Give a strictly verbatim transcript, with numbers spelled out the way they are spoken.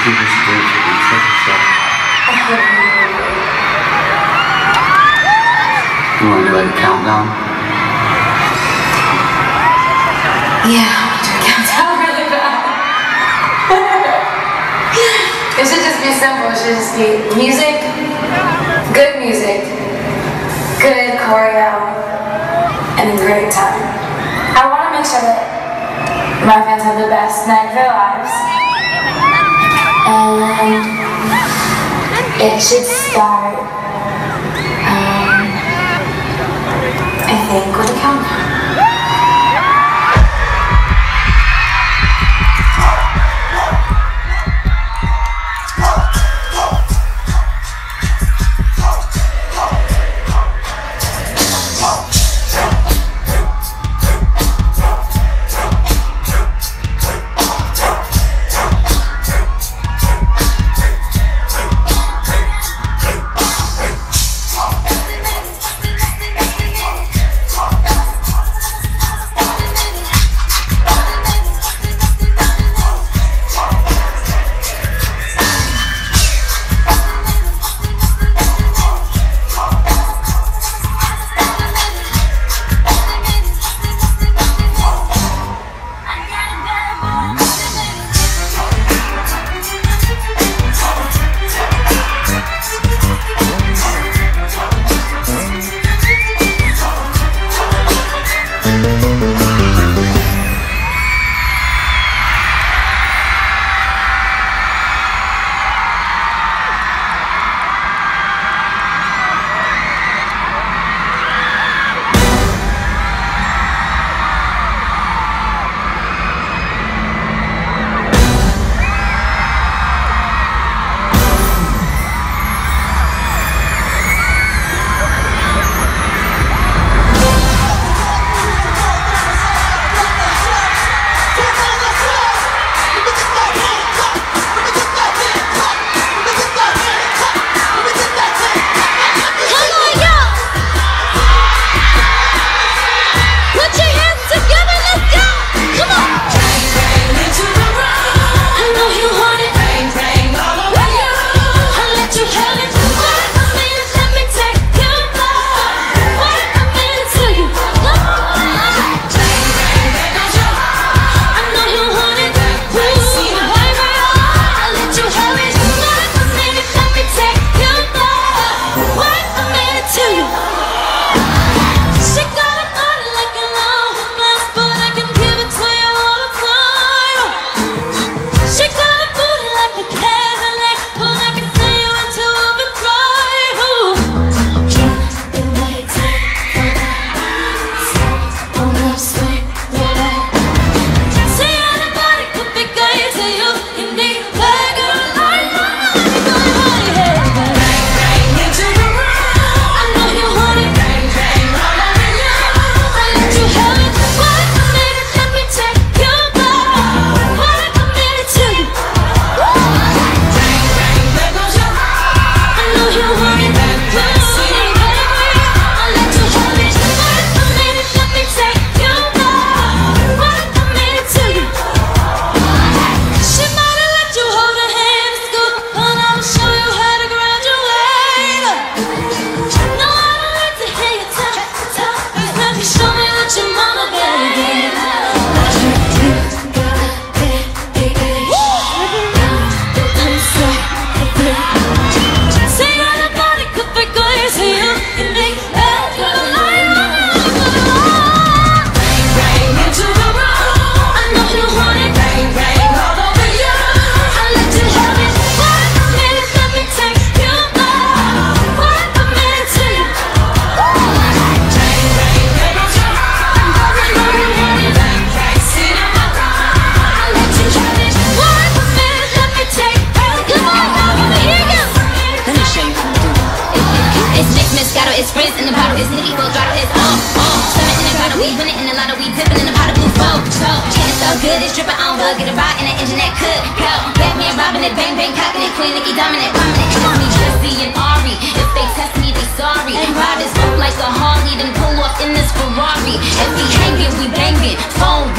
think we should do it for Lisa? So. You want to do like a countdown? Yeah, I want to do a countdown really bad. It should just be simple. It should just be music, good music, good choreo, and a great time. I want to make sure that my fans have the best night of their lives. And it should start, um, I think, with a countdown. It's frizz in the bottle, it's nitty, full throttle, it's on, on. Swimming in the bottle, we winning in the lotto, we dipping in the bottle, blue flow, so. It's so good, it's dripping on bug, get a ride in the engine that could go. Batman robbing it, bang bang cocking it, Queen Nicki dominant, prominent. It's me, Jesse and Ari. If they test me, they sorry. And ride this boat like a Harley, then pull off in this Ferrari. If we hanging, we banging, phone